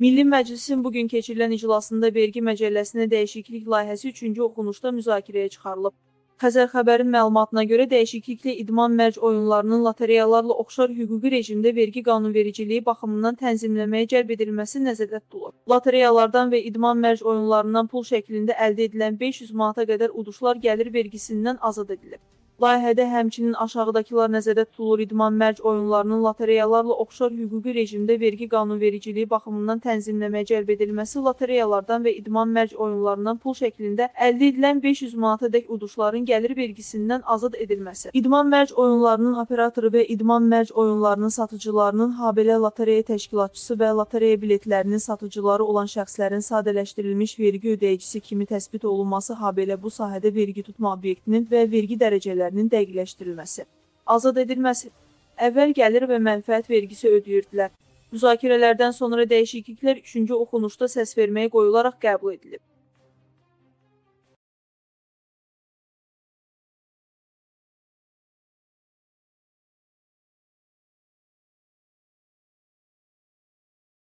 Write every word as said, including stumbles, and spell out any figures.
Milli Məclisin bugün keçirilən iclasında vergi məcəlləsinə dəyişiklik layihəsi üçüncü oxunuşda müzakirəyə çıxarılıb. Xəzər xəbərin məlumatına görə dəyişikliklə idman mərc oyunlarının lotereyalarla oxşar hüquqi rejimdə vergi qanunvericiliyi baxımından tənzimləməyə cəlb edilməsi nəzərdə tutulur. Lotereyalardan və idman mərc oyunlarından pul şəklində əldə edilən beş yüz manata qədər uduşlar gəlir vergisindən azad edilib. Layihədə həmçinin aşağıdakılar nəzərdə tutulur: idman mərc oyunlarının lotereyalarla oxşar hüquqi rejimdə vergi qanunvericiliyi baxımından tənzimləməyə cəlb edilməsi, lotereyalardan və idman mərc oyunlarından pul şəklində əldə edilən beş yüz manata dək uduşların gəlir vergisindən azad edilməsi. İdman mərc oyunlarının operatoru və idman mərc oyunlarının satıcılarının, habelə lotereya təşkilatçısı və lotereya biletlərinin satıcıları olan şəxslərin sadələşdirilmiş vergi ödəyicisi kimi təsbit olunması, habelə bu sahədə vergi tutma obyektinin və vergi dərəcələri dəqiqləşdirilməsi, azad edilməsi. Əvvəl gəlir və mənfəət vergisi ödəyirdilər. Müzakirələrdən sonra dəyişikliklər üçüncü oxunuşda səs verməyə qoyularaq qəbul edilib.